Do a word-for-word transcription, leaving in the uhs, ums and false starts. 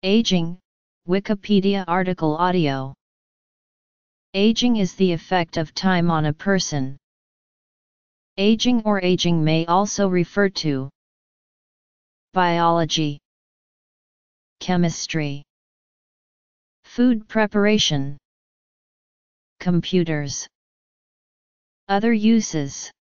Aging, Wikipedia article audio. Aging is the effect of time on a person. Aging or aging may also refer to biology, chemistry, food preparation, computers. Other uses.